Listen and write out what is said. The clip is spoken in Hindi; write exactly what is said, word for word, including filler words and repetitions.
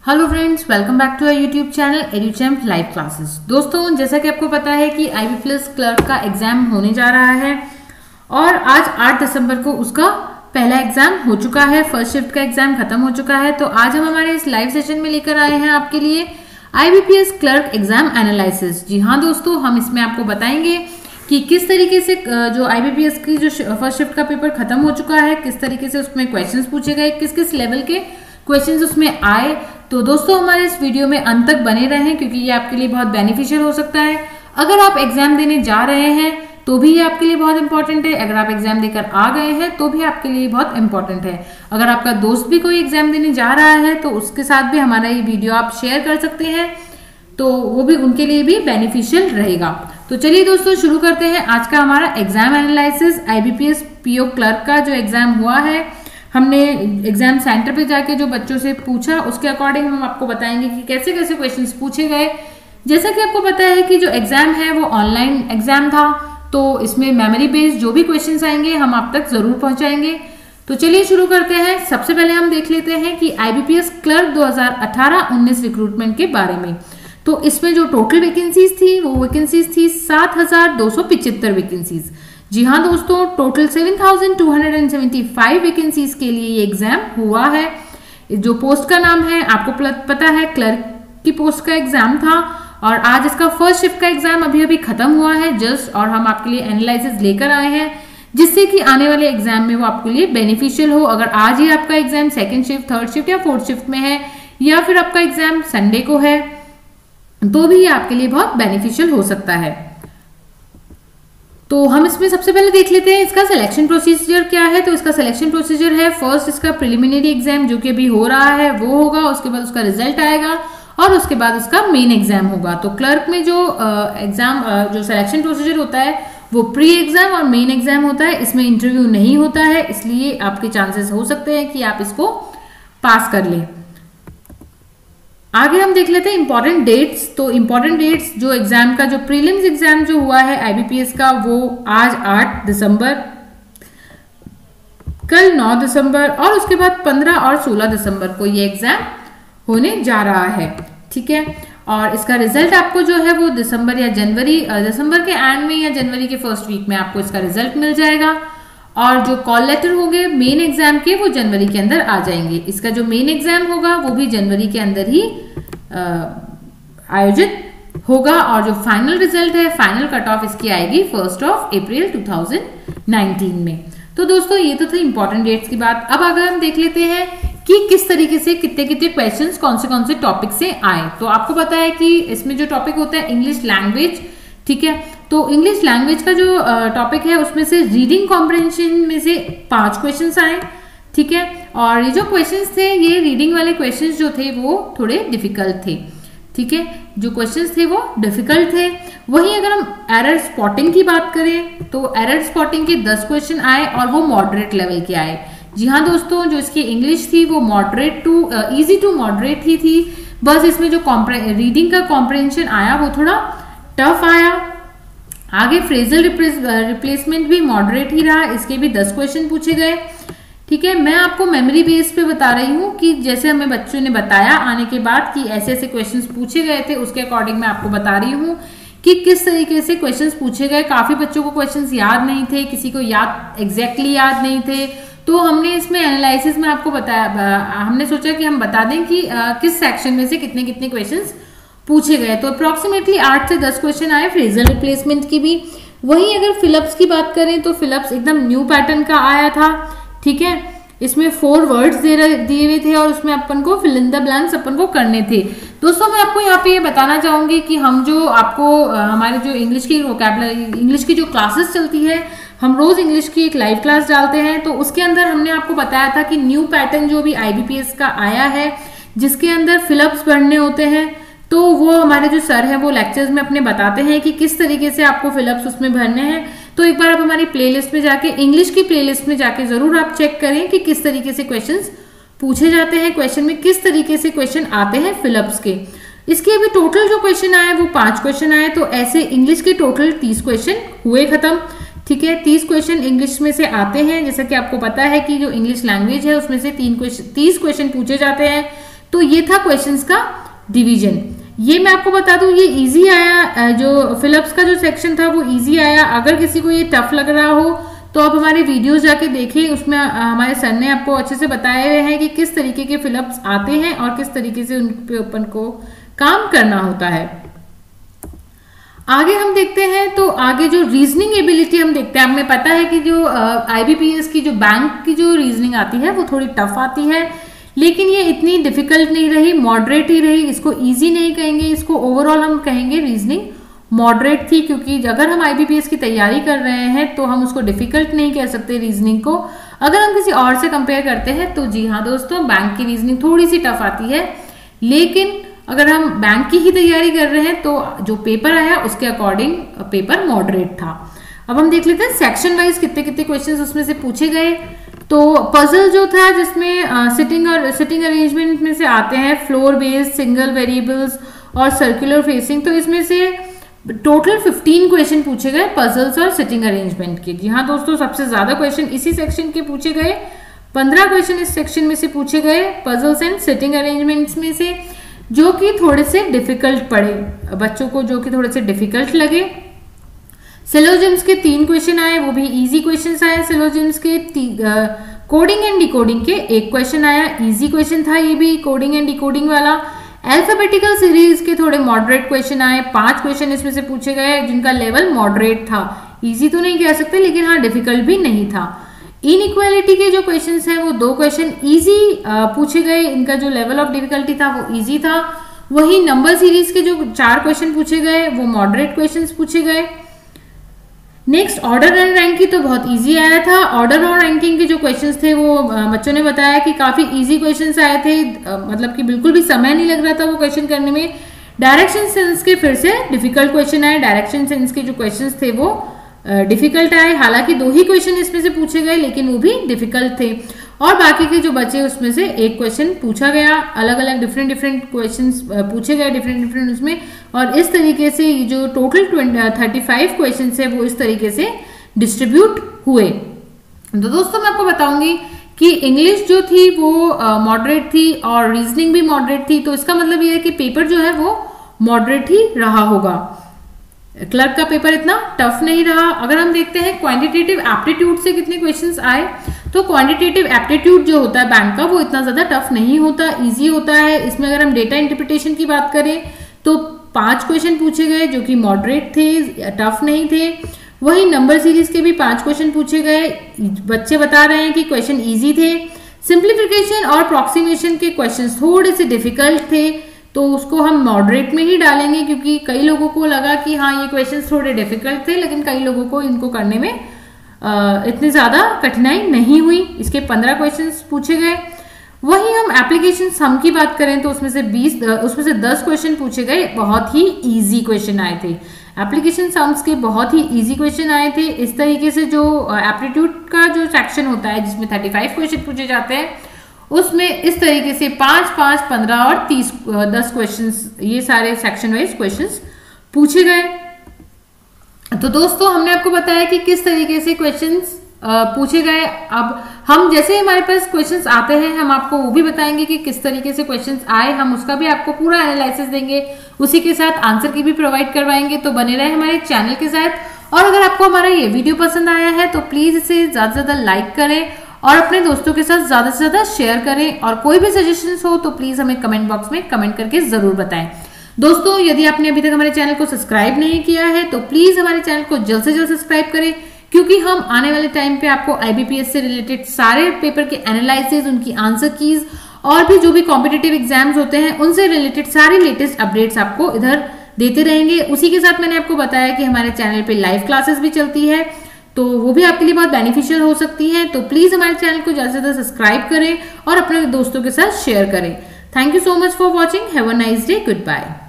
Hello friends, welcome back to our YouTube channel Educhamp live classes. दोस्तों, जैसा कि आपको पता है कि आईबी प्लस क्लर्क का एग्जाम होने जा रहा है और आज आठ दिसंबर को उसका पहला एग्जाम हो चुका है। फर्स्ट शिफ्ट का एग्जाम खत्म हो चुका है। तो आज हम हमारे इस लाइव सेशन में लेकर आए हैं आपके लिए आईबीपीएस क्लर्क एग्जाम एनालिसिस। जी हाँ दोस्तों, हम इसमें आपको बताएंगे कि किस तरीके से जो आईबीपीएस की जो फर्स्ट शिफ्ट का पेपर खत्म हो चुका है, किस तरीके से उसमें क्वेश्चंस पूछे गए, किस किस लेवल के क्वेश्चंस उसमें आए। तो दोस्तों, हमारे इस वीडियो में अंत तक बने रहें क्योंकि ये आपके लिए बहुत बेनिफिशियल हो सकता है। अगर आप एग्जाम देने जा रहे हैं तो भी ये आपके लिए बहुत इंपॉर्टेंट है। अगर आप एग्जाम देकर आ गए हैं तो भी आपके लिए बहुत इंपॉर्टेंट है। अगर आपका दोस्त भी कोई एग्जाम देने जा रहा है तो उसके साथ भी हमारा ये वीडियो आप शेयर कर सकते हैं, तो वो भी उनके लिए भी बेनिफिशियल रहेगा। तो चलिए दोस्तों, शुरू करते हैं आज का हमारा exam analysis. IBPS PO clerk का जो एग्जाम हुआ है, हमने एग्जाम सेंटर पे जाके जो बच्चों से पूछा उसके अकॉर्डिंग हम आपको बताएंगे कि कैसे कैसे क्वेश्चंस पूछे गए। जैसा कि आपको पता है कि जो एग्जाम है वो ऑनलाइन एग्जाम था, तो इसमें मेमोरी बेस्ड जो भी क्वेश्चंस आएंगे हम आप तक जरूर पहुंचाएंगे। तो चलिए शुरू करते हैं। सबसे पहले हम देख लेते हैं कि आईबीपीएस क्लर्क दो हज़ार अठारह उन्नीस रिक्रूटमेंट के बारे में। तो इसमें जो टोटल वैकेंसीज थी वो वैकेंसीज थी सात हजार दो सौ पिछहत्तर वैकेंसीज। जी हाँ दोस्तों, total seven thousand two hundred seventy five vacancies के लिए ये एग्जाम हुआ है। जो पोस्ट का नाम है आपको पता है, क्लर्क की पोस्ट का एग्जाम था और आज इसका फर्स्ट शिफ्ट का एग्जाम अभी अभी खत्म हुआ है जस्ट, और हम आपके लिए एनालिसिस लेकर आए हैं जिससे कि आने वाले एग्जाम में वो आपके लिए बेनिफिशियल हो। अगर आज ही आपका exam second shift, third shift या फोर्थ शिफ्ट में है या फिर आपका एग्जाम संडे को है तो भी ये आपके लिए बहुत बेनिफिशियल हो सकता है। तो हम इसमें सबसे पहले देख लेते हैं इसका सिलेक्शन प्रोसीजर क्या है। तो इसका सिलेक्शन प्रोसीजर है, फर्स्ट इसका प्रिलिमिनरी एग्जाम जो कि अभी हो रहा है वो होगा, उसके बाद उसका रिजल्ट आएगा और उसके बाद उसका मेन एग्जाम होगा। तो क्लर्क में जो एग्जाम जो सिलेक्शन प्रोसीजर होता है वो प्री एग्जाम और मेन एग्जाम होता है। इसमें इंटरव्यू नहीं होता है, इसलिए आपके चांसेस हो सकते हैं कि आप इसको पास कर लें। आगे हम देख लेते हैं इंपॉर्टेंट डेट्स। तो इंपॉर्टेंट डेट्स जो एग्जाम का जो प्रीलिम्स एग्जाम जो हुआ है आईबीपीएस का वो आज आठ दिसंबर, कल नौ दिसंबर और उसके बाद पंद्रह और सोलह दिसंबर को ये एग्जाम होने जा रहा है। ठीक है, और इसका रिजल्ट आपको जो है वो दिसंबर या जनवरी दिसंबर के एंड में या जनवरी के फर्स्ट वीक में आपको इसका रिजल्ट मिल जाएगा। और जो कॉल लेटर होंगे मेन एग्जाम के वो जनवरी के अंदर आ जाएंगे। इसका जो मेन एग्जाम होगा वो भी जनवरी के अंदर ही आयोजित होगा और जो फाइनल रिजल्ट है, फाइनल कट ऑफ इसकी आएगी first of April two thousand nineteen में। तो दोस्तों, ये तो थी इंपॉर्टेंट डेट्स की बात। अब अगर हम देख लेते हैं कि किस तरीके से कितने कितने क्वेश्चंस कौन से कौन से टॉपिक से आए। तो आपको पता है कि इसमें जो टॉपिक होता है इंग्लिश लैंग्वेज, ठीक है, तो इंग्लिश लैंग्वेज का जो टॉपिक है उसमें से रीडिंग कॉम्प्रिहेंशन में से पांच क्वेश्चंस आए। ठीक है, और ये जो क्वेश्चंस थे, ये रीडिंग वाले क्वेश्चंस जो थे वो थोड़े डिफिकल्ट थे। ठीक है, जो क्वेश्चंस थे वो डिफिकल्ट थे। वहीं अगर हम एरर स्पॉटिंग की बात करें तो एरर स्पॉटिंग के दस क्वेश्चन आए और वो मॉडरेट लेवल के आए। जी हाँ दोस्तों, जो इसकी इंग्लिश थी वो moderate to easy to moderate ही थी। बस इसमें जो रीडिंग का कॉम्प्रिहेंशन आया वो थोड़ा टफ आया। आगे फ्रेजल रिप्लेसमेंट भी मॉडरेट ही रहा, इसके भी दस क्वेश्चन पूछे गए। ठीक है, मैं आपको मेमोरी बेस पे बता रही हूँ कि जैसे हमें बच्चों ने बताया आने के बाद कि ऐसे ऐसे क्वेश्चंस पूछे गए थे, उसके अकॉर्डिंग मैं आपको बता रही हूँ कि किस तरीके से क्वेश्चंस पूछे गए। काफी बच्चों को क्वेश्चंस याद नहीं थे, किसी को याद एग्जैक्टली याद नहीं थे, तो हमने इसमें एनालिसिस में आपको बताया, हमने सोचा कि हम बता दें कि आ, किस सेक्शन में से कितने कितने क्वेश्चंस पूछे गए। तो अप्रोक्सीमेटली आठ से दस क्वेश्चन आए फ्रेजल रिप्लेसमेंट की भी। वहीं अगर फिलअप्स की बात करें तो फिलअप्स एकदम न्यू पैटर्न का आया था। ठीक है, इसमें फोर वर्ड्स दे दिए हुए थे और उसमें अपन को फिल इन द ब्लैंक्स अपन को करने थे। दोस्तों, मैं आपको यहाँ पे ये बताना चाहूंगी कि हम जो आपको हमारे जो इंग्लिश की वोकैबुलरी इंग्लिश की जो क्लासेस चलती है, हम रोज इंग्लिश की एक लाइव क्लास डालते हैं, तो उसके अंदर हमने आपको बताया था कि न्यू पैटर्न जो भी आईबीपीएस का आया है जिसके अंदर फिलअप्स भरने होते हैं, तो वो हमारे जो सर है वो लेक्चर्स में अपने बताते हैं कि किस तरीके से आपको फिलअप्स उसमें भरने हैं। तो एक बार आप हमारी प्लेलिस्ट में जाके, इंग्लिश की प्लेलिस्ट में जाके जरूर आप चेक करें कि किस तरीके से क्वेश्चंस पूछे जाते हैं, क्वेश्चन में किस तरीके से क्वेश्चन आते हैं फिलअप्स के। इसके अभी टोटल जो क्वेश्चन आए वो पांच क्वेश्चन आए, तो ऐसे इंग्लिश के टोटल तीस क्वेश्चन हुए खत्म। ठीक है, तीस क्वेश्चन इंग्लिश में से आते हैं। जैसा कि आपको पता है कि जो इंग्लिश लैंग्वेज है उसमें से तीन क्वेश्चन तीस क्वेश्चन पूछे जाते हैं। तो ये था क्वेश्चंस का डिवीजन। ये मैं आपको बता दूं, ये इजी आया, जो फिलिप्स का जो सेक्शन था वो इजी आया। अगर किसी को ये टफ लग रहा हो तो आप हमारे वीडियोस जाके देखें, उसमें हमारे सर ने आपको अच्छे से बताए हुए हैं कि किस तरीके के फिलिप्स आते हैं और किस तरीके से उन पे अपन को काम करना होता है। आगे हम देखते हैं, तो आगे जो रीजनिंग एबिलिटी हम देखते हैं। हमें पता है कि जो आईबीपीएस की जो बैंक की जो रीजनिंग आती है वो थोड़ी टफ आती है, लेकिन ये इतनी डिफिकल्ट नहीं रही, मॉडरेट ही रही। इसको इजी नहीं कहेंगे, इसको ओवरऑल हम कहेंगे रीजनिंग मॉडरेट थी, क्योंकि अगर हम आईबीपीएस की तैयारी कर रहे हैं तो हम उसको डिफिकल्ट नहीं कह सकते रीजनिंग को। अगर हम किसी और से कंपेयर करते हैं तो जी हाँ दोस्तों, बैंक की रीजनिंग थोड़ी सी टफ आती है, लेकिन अगर हम बैंक की ही तैयारी कर रहे हैं तो जो पेपर आया उसके अकॉर्डिंग पेपर मॉडरेट था। अब हम देख लेते हैं सेक्शन वाइज कितने कितने क्वेश्चंस उसमें से पूछे गए। तो पजल जो था, जिसमें सिटिंग और सिटिंग अरेंजमेंट में से आते हैं फ्लोर बेस्ड, सिंगल वेरिएबल्स और सर्कुलर फेसिंग, तो इसमें से टोटल फिफ्टीन क्वेश्चन पूछे गए पजल्स और सिटिंग अरेंजमेंट के। जी हाँ दोस्तों, सबसे ज्यादा क्वेश्चन इसी सेक्शन के पूछे गए। पंद्रह क्वेश्चन इस सेक्शन में से पूछे गए पजल्स एंड सिटिंग अरेंजमेंट्स में से, जो कि थोड़े से डिफिकल्ट पड़े बच्चों को, जो कि थोड़े से डिफिकल्ट लगे। सिलोजिम्स के तीन क्वेश्चन आए, वो भी इजी क्वेश्चंस आए। सिलोजिम्स के कोडिंग एंड डिकोडिंग के एक क्वेश्चन आया, इजी क्वेश्चन था ये भी, कोडिंग एंड डिकोडिंग वाला। अल्फाबेटिकल सीरीज के थोड़े मॉडरेट क्वेश्चन आए, पांच क्वेश्चन इसमें से पूछे गए जिनका लेवल मॉडरेट था। इजी तो नहीं कह सकते, लेकिन हाँ डिफिकल्ट भी नहीं था। इनइक्वालिटी के जो क्वेश्चंस हैं वो दो क्वेश्चन इजी पूछे गए, इनका जो लेवल ऑफ डिफिकल्टी था वो इजी था। वही नंबर सीरीज के जो चार क्वेश्चन पूछे गए वो मॉडरेट क्वेश्चंस पूछे गए। नेक्स्ट ऑर्डर एंड रैंकिंग तो बहुत इजी आया था। ऑर्डर और रैंकिंग के जो क्वेश्चंस थे वो बच्चों ने बताया कि काफी इजी क्वेश्चंस आए थे, मतलब कि बिल्कुल भी समय नहीं लग रहा था वो क्वेश्चन करने में। डायरेक्शन सेंस के फिर से डिफिकल्ट क्वेश्चन आए, डायरेक्शन सेंस के जो क्वेश्चंस थे वो डिफिकल्ट आए। हालांकि दो ही क्वेश्चन इसमें से पूछे गए, लेकिन वो भी डिफिकल्ट थे। और बाकी के जो बचे उसमें से एक क्वेश्चन पूछा गया, अलग अलग डिफरेंट डिफरेंट क्वेश्चंस पूछे गए डिफरेंट डिफरेंट उसमें। और इस तरीके से ये जो टोटल थर्टी फाइव क्वेश्चन है वो इस तरीके से डिस्ट्रीब्यूट हुए। तो दोस्तों मैं आपको बताऊंगी कि इंग्लिश जो थी वो मॉडरेट थी और रीजनिंग भी मॉडरेट थी, तो इसका मतलब ये है कि पेपर जो है वो मॉडरेट ही रहा होगा। क्लर्क का पेपर इतना टफ नहीं रहा। अगर हम देखते हैं क्वांटिटेटिव एप्टीट्यूड से कितने क्वेश्चंस आए, तो क्वांटिटेटिव एप्टीट्यूड जो होता है बैंक का वो इतना ज्यादा टफ नहीं होता, इजी होता है। इसमें अगर हम डेटा इंटरप्रिटेशन की बात करें तो पांच क्वेश्चन पूछे गए जो कि मॉडरेट थे, टफ नहीं थे। वही नंबर सीरीज के भी पांच क्वेश्चन पूछे गए, बच्चे बता रहे हैं कि क्वेश्चन इजी थे। सिंप्लीफिकेशन और अप्रॉक्सीमेशन के क्वेश्चन थोड़े से डिफिकल्ट थे, तो उसको हम मॉडरेट में ही डालेंगे, क्योंकि कई लोगों को लगा कि हाँ ये क्वेश्चंस थोड़े डिफिकल्ट थे, लेकिन कई लोगों को इनको करने में आ, इतनी ज्यादा कठिनाई नहीं हुई। इसके पंद्रह क्वेश्चंस पूछे गए। वही हम एप्लीकेशन सम की बात करें तो उसमें से बीस उसमें से दस क्वेश्चन पूछे गए, बहुत ही इजी क्वेश्चन आए थे। एप्लीकेशन सम्स के बहुत ही इजी क्वेश्चन आए थे। इस तरीके से जो एप्टीट्यूड का जो सेक्शन होता है जिसमें थर्टी फाइव क्वेश्चन पूछे जाते हैं, उसमें इस तरीके से पांच पांच पंद्रह और तीस दस क्वेश्चंस, ये सारे सेक्शन वाइज क्वेश्चंस पूछे गए। तो दोस्तों हमने आपको बताया कि किस तरीके से क्वेश्चंस पूछे गए। अब हम जैसे ही हमारे पास क्वेश्चंस आते हैं हम आपको वो भी बताएंगे कि किस तरीके से क्वेश्चंस आए, हम उसका भी आपको पूरा एनालिसिस देंगे, उसी के साथ आंसर की भी प्रोवाइड करवाएंगे। तो बने रहे हमारे चैनल के साथ। और अगर आपको हमारा ये वीडियो पसंद आया है तो प्लीज इसे ज्यादा से ज्यादा लाइक करें और अपने दोस्तों के साथ ज्यादा से ज्यादा शेयर करें। और कोई भी सजेशंस हो तो प्लीज हमें कमेंट बॉक्स में कमेंट करके जरूर बताएं। दोस्तों यदि आपने अभी तक हमारे चैनल को सब्सक्राइब नहीं किया है तो प्लीज हमारे चैनल को जल्द से जल्द सब्सक्राइब करें, क्योंकि हम आने वाले टाइम पे आपको आईबीपीएस से रिलेटेड सारे पेपर के एनालिसिस, उनकी आंसर कीज और भी जो भी कॉम्पिटिटिव एग्जाम्स होते हैं उनसे रिलेटेड सारी लेटेस्ट अपडेट्स आपको इधर देते रहेंगे। उसी के साथ मैंने आपको बताया कि हमारे चैनल पे लाइव क्लासेस भी चलती है, तो वो भी आपके लिए बहुत बेनिफिशियल हो सकती है। तो प्लीज हमारे चैनल को ज्यादा से ज्यादा सब्सक्राइब करें और अपने दोस्तों के साथ शेयर करें। Thank you so much for watching. Have a nice day. Good bye.